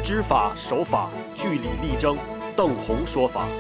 知法守法，据理力爭。鄧鴻說法。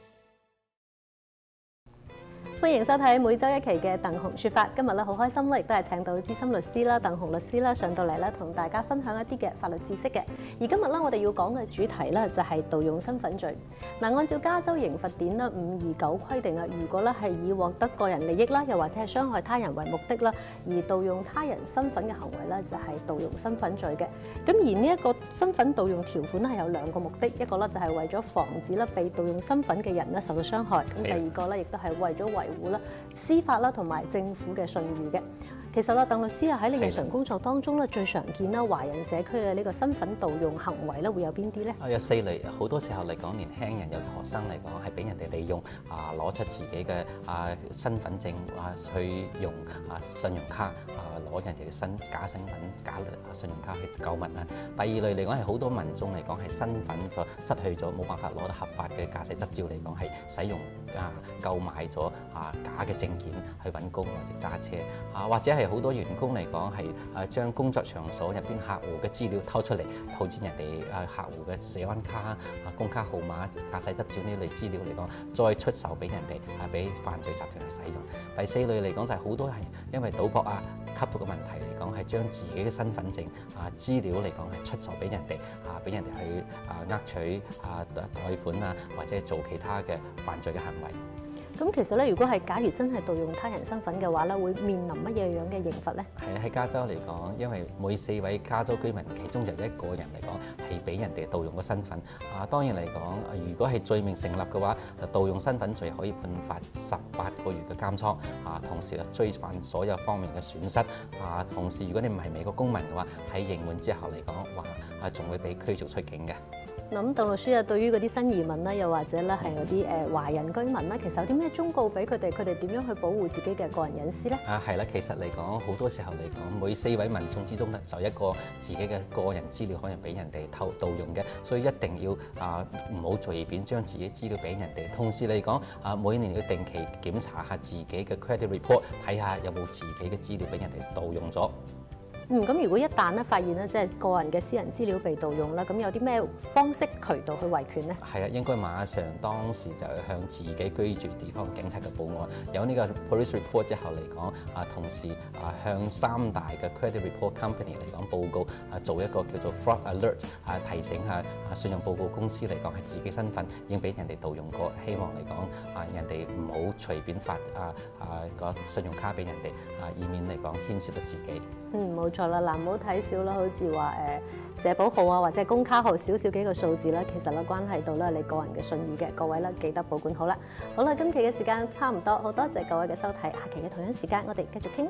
歡迎收睇每週一期嘅鄧鴻說法。今日咧好開心咧，亦都係請到資深律師啦，鄧鴻律師啦上到嚟咧，同大家分享一啲嘅法律知識嘅。而今日咧，我哋要講嘅主題咧就係盜用身份罪。嗱，按照加州刑罰典啦529規定啊，如果咧係以獲得個人利益啦，又或者係傷害他人為目的啦，而盜用他人身份嘅行為咧，就係盜用身份罪嘅。咁而呢一個身份盜用條款咧係有兩個目的，一個咧就係為咗防止咧被盜用身份嘅人咧受到傷害，咁第二個咧亦都係為咗維護啦司法啦同埋政府嘅信譽嘅。其實啦，鄧律師啊喺你日常工作當中咧，最常見啦華人社區嘅呢個身份盜用行為咧，會有邊啲咧？ 有4類，好多時候嚟講，年輕人有學生嚟講係俾人哋利用攞出自己嘅身份證去用信用卡攞人哋嘅假身份假信用卡去購物啊。第二類嚟講係好多民眾嚟講係身份就失去咗，冇辦法攞到合法嘅駕駛執照嚟講係使用購買咗假嘅證件去揾工或者揸車或者係好多員工嚟講係將工作場所入邊客戶嘅資料偷出嚟，套住人哋客戶嘅社安卡、工卡號碼、駕駛執照呢類資料嚟講，再出售俾人哋俾犯罪集團去使用。第4類嚟講就係好多係因為賭博吸毒嘅問題嚟講，係將自己嘅身份證資料嚟講係出售俾人哋俾人哋去呃取貸款或者做其他嘅犯罪嘅行為。 咁其實咧，如果係假如真係盜用他人身份嘅話咧，會面臨乜嘢樣嘅刑罰咧？ 係喺加州嚟講，因為每4位加州居民其中就有1個人嚟講係俾人哋盜用個身份。當然嚟講，如果係罪名成立嘅話，盜用身份罪可以判罰18個月嘅監倉。同時追還所有方面嘅損失。同時，如果你唔係美國公民嘅話，喺刑滿之後嚟講，仲會被驅逐出境嘅。 咁鄧律師啊，對於嗰啲新移民啦，又或者咧係嗰啲華人居民啦，其實有啲咩忠告俾佢哋？佢哋點樣去保護自己嘅個人隱私咧？ 係啦，其實嚟講好多時候嚟講，每4位民眾之中咧，就一個自己嘅個人資料可能俾人哋盜用嘅，所以一定要唔好隨便將自己資料俾人哋。同時嚟講，每年要定期檢查下自己嘅 credit report， 睇下有冇自己嘅資料俾人哋盜用咗。 咁如果一旦咧發現咧，即係個人嘅私人資料被盜用啦，咁有啲咩方式渠道去維權呢？係應該馬上當時就向自己居住地方警察嘅報案，有呢個 police report 之後嚟講，同時向3大嘅 credit report company 嚟講報告，做一個叫做 fraud alert， 提醒下信用報告公司嚟講係自己身份已經俾人哋盜用過，希望嚟講人哋唔好隨便發個信用卡俾人哋，以免嚟講牽涉到自己。 冇錯啦，嗱，唔好睇少啦，好似話社保號或者公卡號少幾個數字啦，其實咧關係到咧你個人嘅信譽嘅，各位咧記得保管好啦。好啦，今期嘅時間差唔多，好多謝各位嘅收睇，下期嘅同樣時間我哋繼續傾。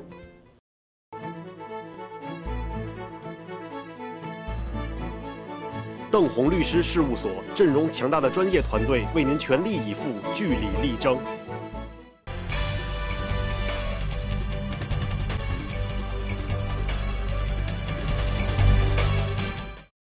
鄧鴻律師事務所陣容強大的專業團隊為您全力以赴，據理力爭。